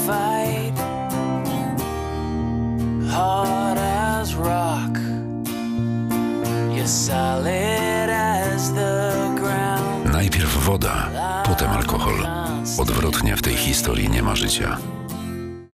fight, hard as rock, you're solid as the ground. Najpierw woda, potem alkohol. Odwrotnie w tej historii nie ma życia.